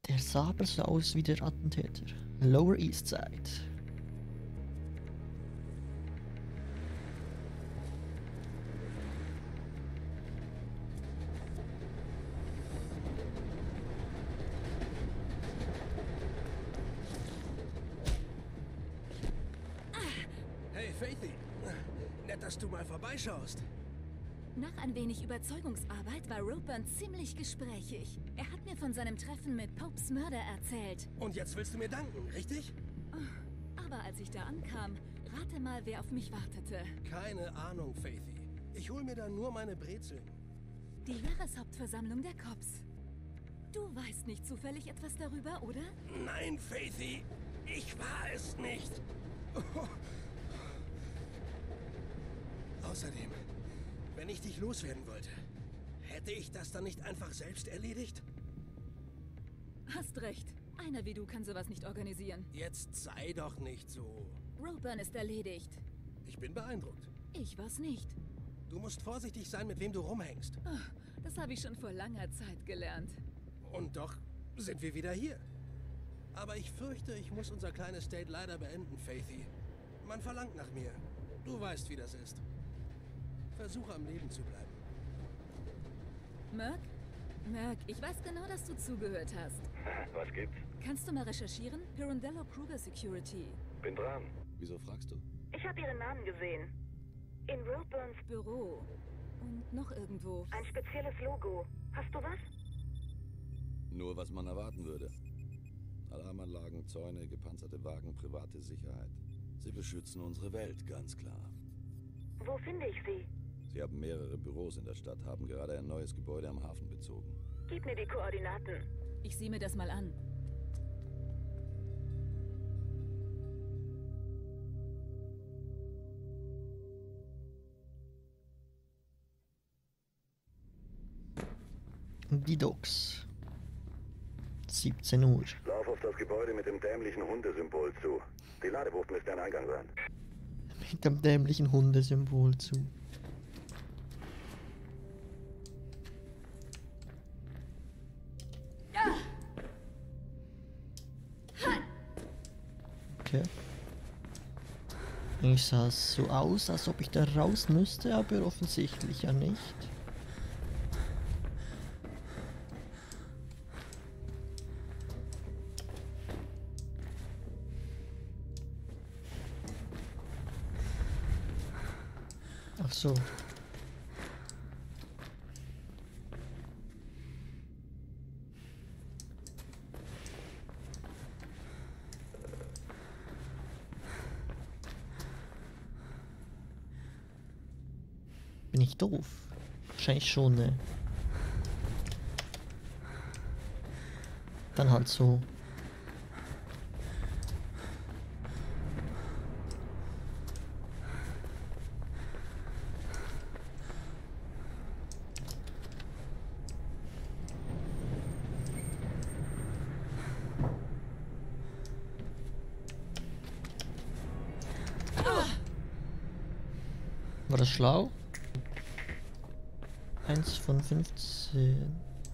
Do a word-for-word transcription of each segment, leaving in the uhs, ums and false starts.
Der sah aber so aus wie der Attentäter. Lower East Side. Hey Faithy, nett, dass du mal vorbeischaust. Nach ein wenig Überzeugungsarbeit war Ropeburn ziemlich gesprächig. Er hat mir von seinem Treffen mit Popes Mörder erzählt. Und jetzt willst du mir danken, richtig? Aber als ich da ankam, rate mal, wer auf mich wartete. Keine Ahnung, Faithy. Ich hol mir da nur meine Brezeln. Die Jahreshauptversammlung der Cops. Du weißt nicht zufällig etwas darüber, oder? Nein, Faithy, ich war es nicht. Außerdem, wenn ich dich loswerden wollte, hätte ich das dann nicht einfach selbst erledigt? Hast recht. Einer wie du kann sowas nicht organisieren. Jetzt sei doch nicht so. Ropeburn ist erledigt. Ich bin beeindruckt. Ich war's nicht. Du musst vorsichtig sein, mit wem du rumhängst. Oh, das habe ich schon vor langer Zeit gelernt. Und doch sind wir wieder hier. Aber ich fürchte, ich muss unser kleines Date leider beenden, Faithy. Man verlangt nach mir. Du weißt, wie das ist. Versuche am Leben zu bleiben. Merc? Merc, ich weiß genau, dass du zugehört hast. Was gibt's? Kannst du mal recherchieren? Pirandello Kruger Security. Bin dran. Wieso fragst du? Ich habe Ihren Namen gesehen. In Ropeburns Büro. Und noch irgendwo. ein spezielles Logo. Hast du was? Nur was man erwarten würde. Alarmanlagen, Zäune, gepanzerte Wagen, private Sicherheit. Sie beschützen unsere Welt, ganz klar. Wo finde ich Sie? Sie haben mehrere Büros in der Stadt, haben gerade ein neues Gebäude am Hafen bezogen. Gib mir die Koordinaten. Ich sehe mir das mal an. Die Docks. siebzehn Uhr. Lauf auf das Gebäude mit dem dämlichen Hundesymbol zu. Die Ladebucht müsste ein Eingang sein. Mit dem dämlichen Hundesymbol zu. Okay. Ich sah es so aus, als ob ich da raus müsste, aber offensichtlich ja nicht. Ach so. Bin ich doof? Wahrscheinlich schon, ne? Dann halt so. War das schlau? eins von fünfzehn.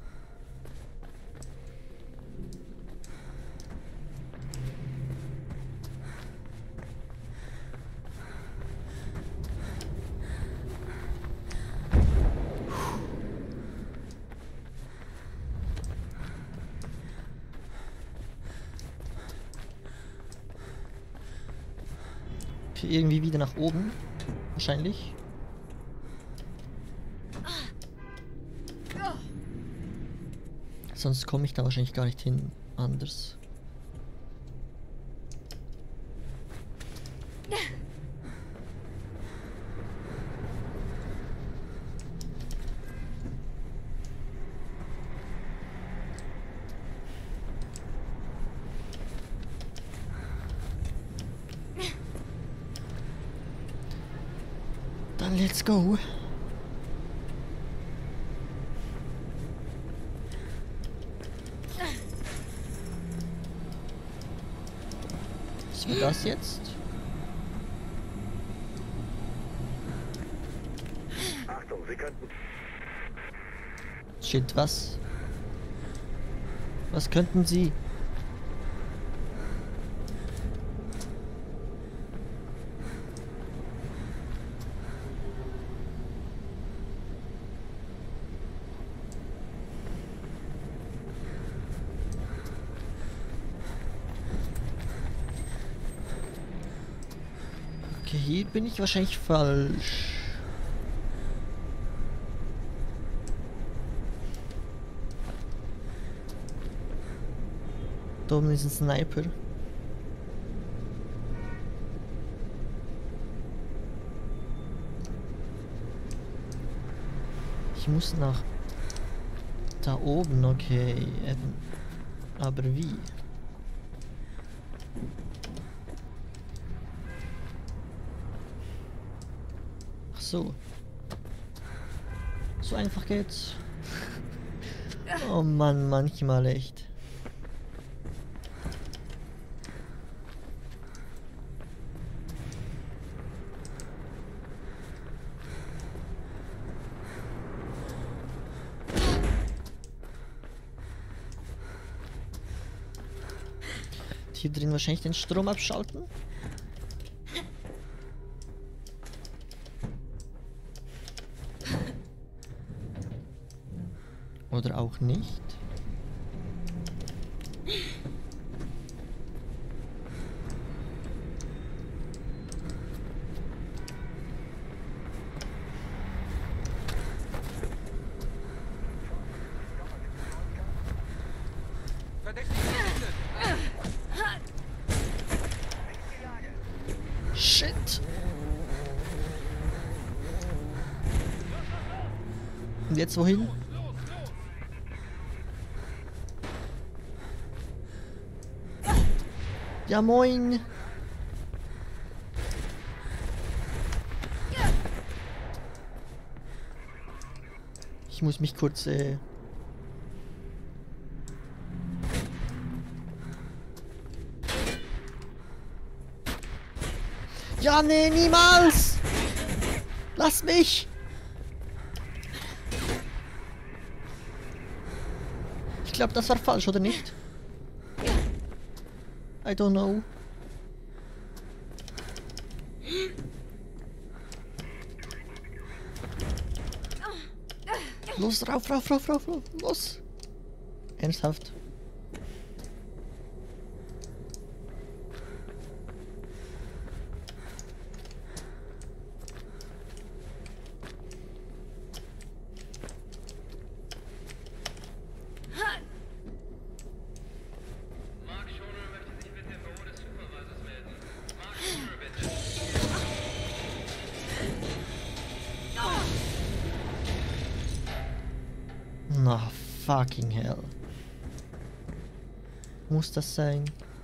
Okay, irgendwie wieder nach oben. Wahrscheinlich. Sonst komme ich da wahrscheinlich gar nicht hin. Anders. Dann let's go. Was war das jetzt? Achtung, Sie könnten... Shit, was? Was könnten Sie? Okay, hier bin ich wahrscheinlich falsch. Da oben ist ein Sniper. Ich muss nach da oben, okay. Ähm, aber wie? Ach so. So einfach geht's. Oh Mann, manchmal echt. Hier drin wahrscheinlich den Strom abschalten. Oder auch nicht. Shit. Und jetzt wohin? Ja moin. Ich muss mich kurz äh Ja, nee, niemals! Lass mich! Ich glaube, das war falsch, oder nicht? I don't know. Los, rauf, rauf, rauf, rauf, rauf, los! Ernsthaft? Na, fucking hell. Muss das sein?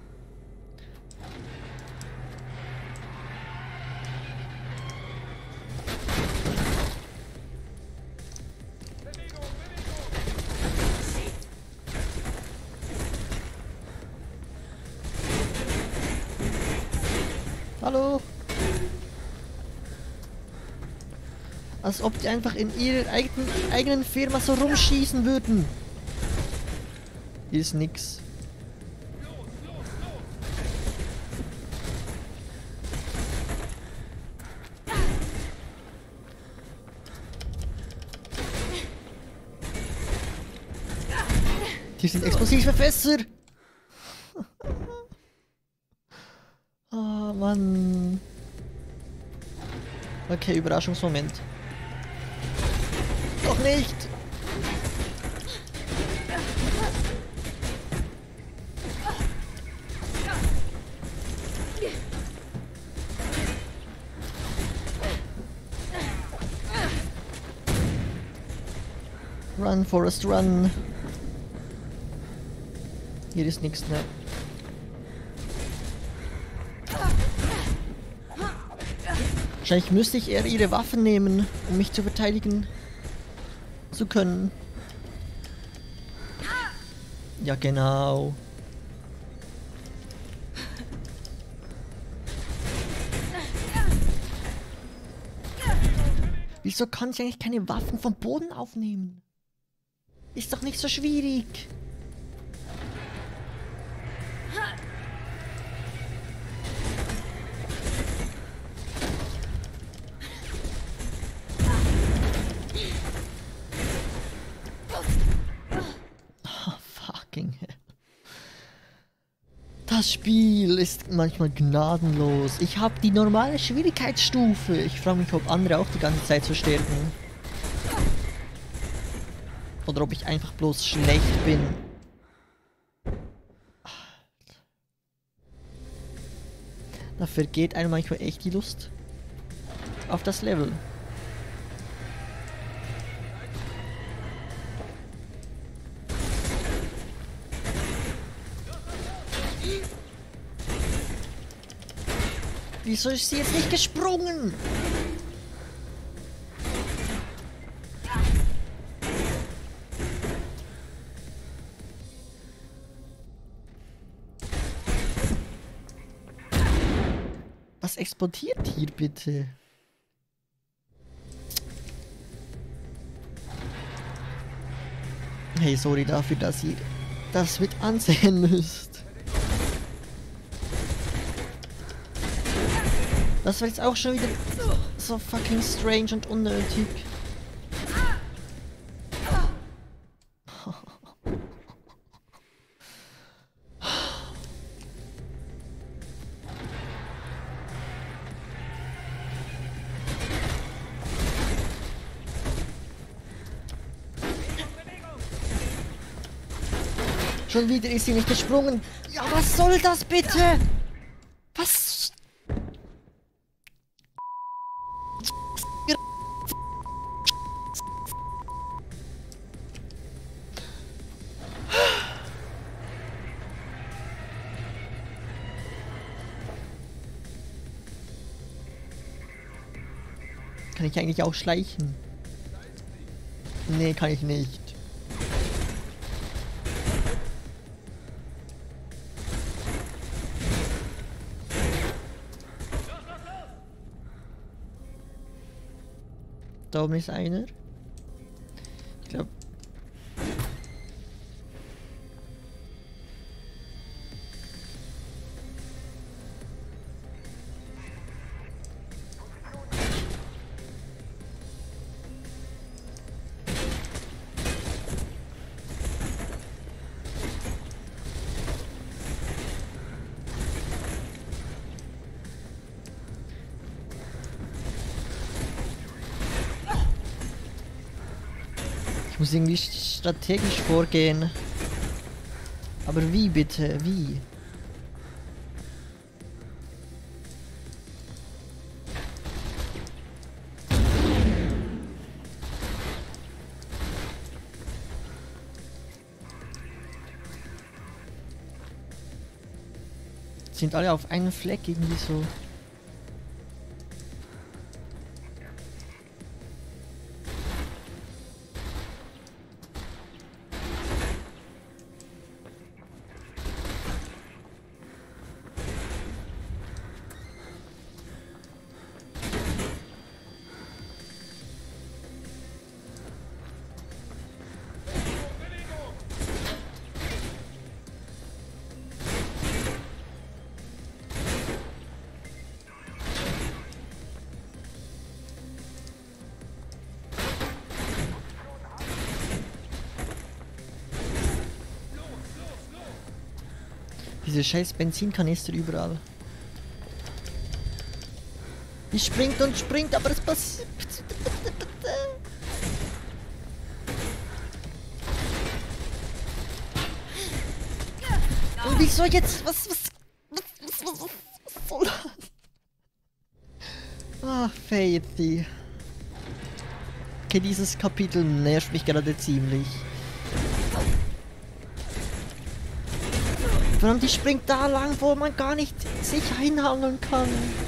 Hallo? Als ob die einfach in ihrer eigenen, eigenen Firma so rumschießen würden. Hier ist nix. Hier sind explosive Fässer. Oh Mann. Okay, Überraschungsmoment. Doch nicht! Run, Forest, run! Hier ist nichts mehr. Wahrscheinlich müsste ich eher ihre Waffen nehmen, um mich zu verteidigen zu können. Ja, genau. Wieso kann ich eigentlich keine Waffen vom Boden aufnehmen? Ist doch nicht so schwierig. Das Spiel ist manchmal gnadenlos. Ich habe die normale Schwierigkeitsstufe. Ich frage mich, ob andere auch die ganze Zeit so sterben. Oder ob ich einfach bloß schlecht bin. Da vergeht einem manchmal echt die Lust auf das Level. Wieso ist sie jetzt nicht gesprungen? Was explodiert hier bitte? Hey, sorry dafür, dass ihr das mit ansehen müsst. Das war jetzt auch schon wieder so fucking strange und unnötig. Schon wieder ist sie nicht gesprungen. Ja, was soll das bitte? Was? Kann ich eigentlich auch schleichen? Nee, kann ich nicht. Da oben ist einer. Ich glaube. Ich muss irgendwie strategisch vorgehen. Aber wie bitte? Wie? Sind alle auf einen Fleck irgendwie so. Diese scheiß Benzinkanister überall. Die springt und springt, aber es passiert. Und wieso jetzt? Was, was, was, was, was, was soll das? Ah, Faithy. Okay, dieses Kapitel nervt mich gerade ziemlich. Vor allem die springt da lang, wo man gar nicht sich einhangeln kann.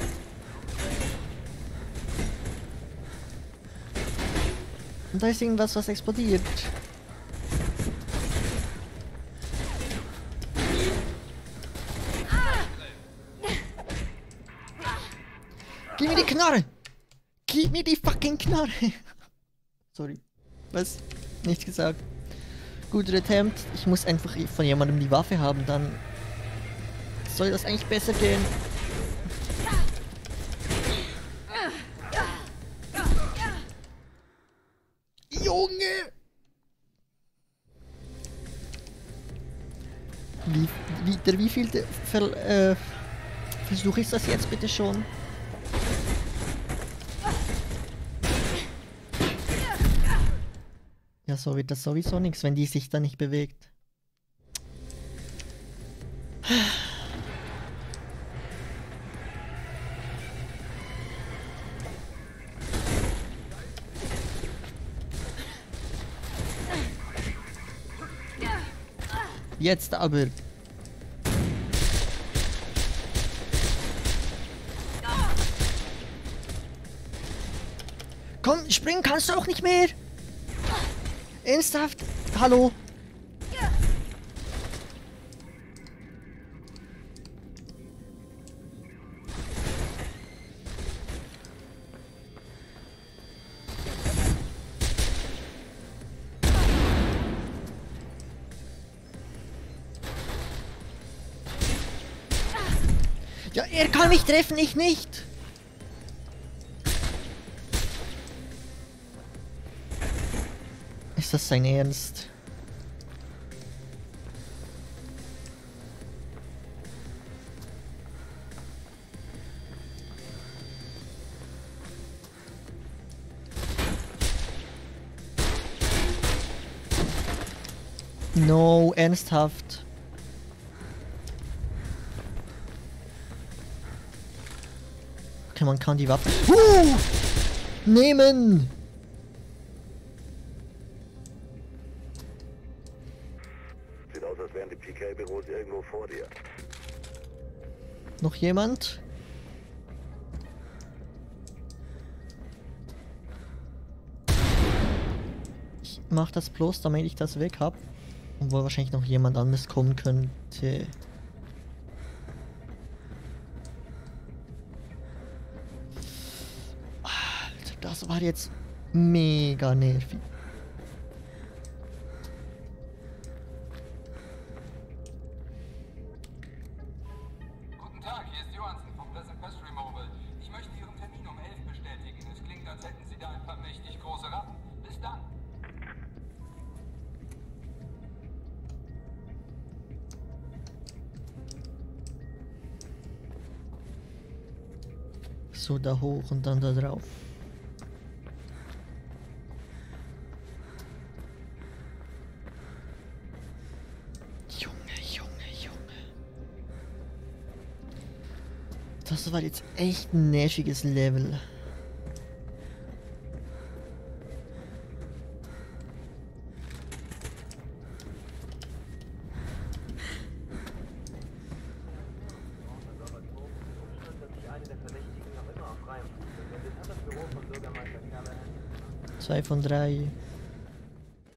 Und da ist irgendwas, was explodiert. Gib mir die Knarre! Gib mir die fucking Knarre! Sorry. Was? Nichts gesagt. Guter Attempt. Ich muss einfach von jemandem die Waffe haben, dann soll das eigentlich besser gehen. Junge! Wie, wie, der wievielte Ver, äh, Versuch ist das jetzt bitte schon? Ja, so wird das sowieso nichts, wenn die sich da nicht bewegt. Jetzt aber. Komm, springen kannst du auch nicht mehr. Ernsthaft? Hallo? Ja, er kann mich treffen, ich nicht. Ist das sein Ernst? No, ernsthaft. Okay, man kann die Waffe uh, nehmen. Sieht aus, als wären die P K-Büros irgendwo vor dir. Noch jemand? Ich mach das bloß, damit ich das weg hab. Obwohl wahrscheinlich noch jemand anderes kommen könnte. Alter, das war jetzt mega nervig. Guten Tag, hier ist Johansen vom Pleasant Pest Removal. Ich möchte Ihren Termin um elf bestätigen. Es klingt, als hätten Sie da ein paar mächtig große Ratten. Bis dann. So, da hoch und dann da drauf. Junge, Junge, Junge. Das war jetzt echt ein nerviges Level. Zwei von drei.